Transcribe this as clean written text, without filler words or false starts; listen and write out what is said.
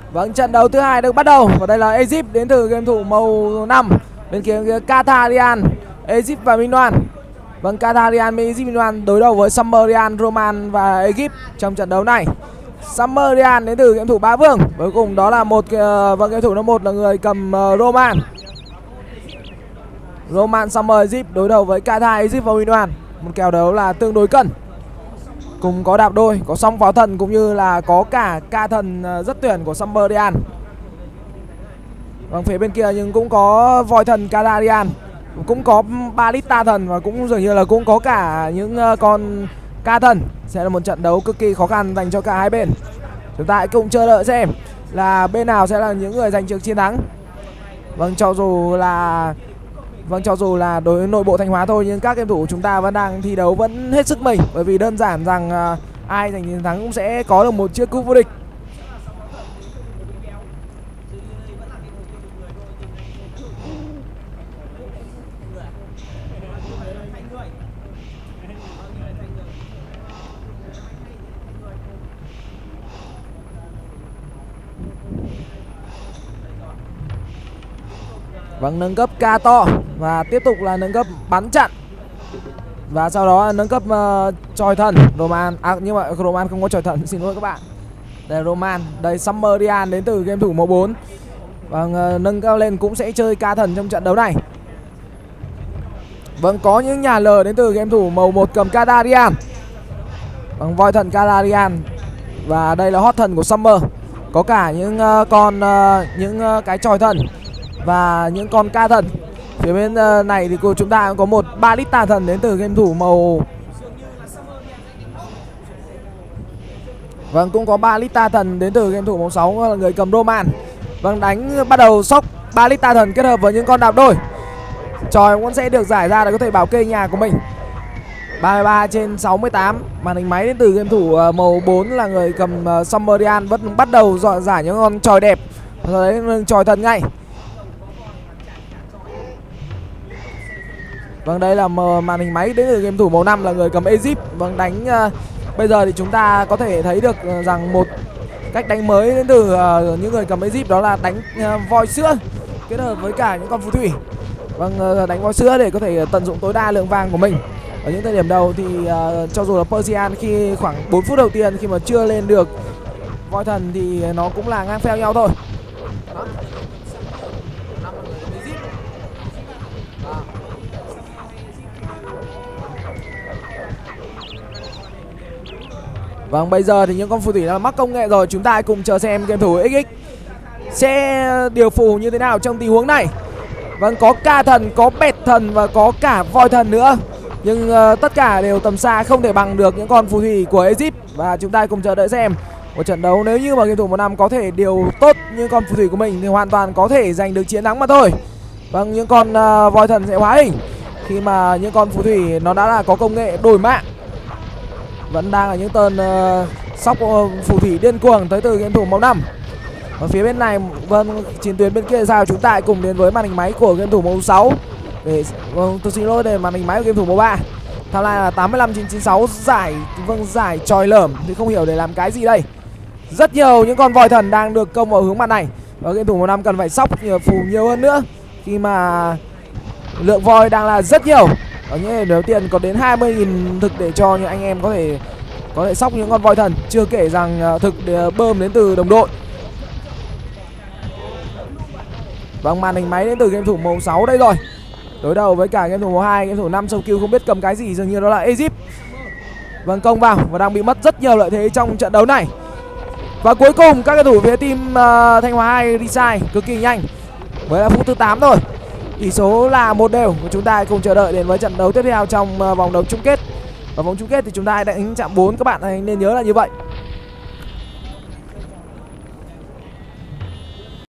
Vâng, trận đấu thứ hai được bắt đầu và đây là Egypt đến từ game thủ màu 5. Bên kia Qatar, Egypt và Minoan. Vâng, Qatar, Egypt, Minoan đối đầu với Sumerian, Roman và Egypt trong trận đấu này. Sumerian đến từ game thủ Bá Vương. Cuối cùng đó là game thủ số 1 là người cầm Roman. Roman Summer Egypt đối đầu với Qatar, Egypt và Minoan. Một kèo đấu là tương đối cân. Cùng có đạp đôi, có song pháo thần cũng như là có cả ca thần rất tuyển của Sumerian. Vâng, phía bên kia nhưng cũng có voi thần Qatar, cũng có Balista thần và cũng dường như là cũng có cả những con ca thần. Sẽ là một trận đấu cực kỳ khó khăn dành cho cả hai bên. Chúng ta hãy cùng chờ đợi xem là bên nào sẽ là những người giành được chiến thắng. Vâng, cho dù là đối nội bộ Thanh Hóa thôi, nhưng các game thủ chúng ta vẫn đang thi đấu vẫn hết sức mình, bởi vì đơn giản rằng ai giành chiến thắng cũng sẽ có được một chiếc cúp vô địch. Vâng, nâng cấp ca to và tiếp tục là nâng cấp bắn chặn. Và sau đó là nâng cấp chòi thần Roman. Nhưng mà Roman không có chòi thần, xin lỗi các bạn. Đây là Roman, đây Sumerian đến từ game thủ màu 4. Vâng, nâng cao lên cũng sẽ chơi ca thần trong trận đấu này. Vâng, có những nhà lờ đến từ game thủ màu 1 cầm Qatar. Vâng, voi thần Qatar. Và đây là hot thần của Summer. Có cả những cái chòi thần và những con ca thần. Phía bên này thì chúng ta có một Balista thần đến từ game thủ màu. Vâng, cũng có Balista thần đến từ game thủ màu 6 là người cầm Roman. Vâng, đánh bắt đầu sóc Balista thần kết hợp với những con đạp đôi. Tròi cũng sẽ được giải ra để có thể bảo kê nhà của mình. 33/68. Màn hình máy đến từ game thủ màu 4 là người cầm Sumerian vẫn bắt đầu giải những con tròi đẹp. Rồi đấy, tròi thần ngay. Vâng, đây là màn hình máy đến từ game thủ màu 5 là người cầm Egypt. Vâng, đánh bây giờ thì chúng ta có thể thấy được rằng một cách đánh mới đến từ những người cầm Egypt, đó là đánh voi sữa kết hợp với cả những con phù thủy. Vâng, đánh voi sữa để có thể tận dụng tối đa lượng vàng của mình. Ở những thời điểm đầu thì cho dù là Persian khi khoảng 4 phút đầu tiên khi mà chưa lên được voi thần thì nó cũng là ngang pheo nhau thôi. Vâng, bây giờ thì những con phù thủy đã mắc công nghệ rồi. Chúng ta hãy cùng chờ xem game thủ XX sẽ điều phù như thế nào trong tình huống này. Vâng, có ca thần, có bẹt thần và có cả voi thần nữa. Nhưng tất cả đều tầm xa, không thể bằng được những con phù thủy của Egypt. Và chúng ta hãy cùng chờ đợi xem một trận đấu nếu như mà game thủ 1/5 có thể điều tốt như con phù thủy của mình thì hoàn toàn có thể giành được chiến thắng mà thôi. Vâng, những con voi thần sẽ hóa hình khi mà những con phù thủy nó đã là có công nghệ đổi mạng. Vẫn đang là những tên sóc phù thủy điên cuồng tới từ game thủ màu 5. Ở phía bên này, vâng, chiến tuyến bên kia sao chúng ta hãy cùng đến với màn hình máy của game thủ màu 6. Tôi xin lỗi, đây màn hình máy của game thủ màu 3. Tham lai là 85/96 giải tròi lởm thì không hiểu để làm cái gì đây. Rất nhiều những con voi thần đang được công vào hướng mặt này. Và game thủ màu 5 cần phải sóc phù nhiều hơn nữa khi mà lượng voi đang là rất nhiều. Ở những điểm đầu tiên có đến 20.000 thực để cho những anh em có thể sóc những con voi thần, chưa kể rằng thực để bơm đến từ đồng đội. Vâng, màn hình máy đến từ game thủ màu 6 đây rồi. Đối đầu với cả game thủ màu 2, game thủ 5 sâu kill không biết cầm cái gì, dường như đó là Egypt. Vâng, công vào và đang bị mất rất nhiều lợi thế trong trận đấu này. Và cuối cùng các game thủ phía team Thanh Hóa 2 resign cực kỳ nhanh. Mới là phút thứ 8 thôi. Tỷ số là 1-1 và chúng ta cùng chờ đợi đến với trận đấu tiếp theo trong vòng đấu chung kết. Và vòng chung kết thì chúng ta đánh chạm 4, các bạn hãy nên nhớ là như vậy.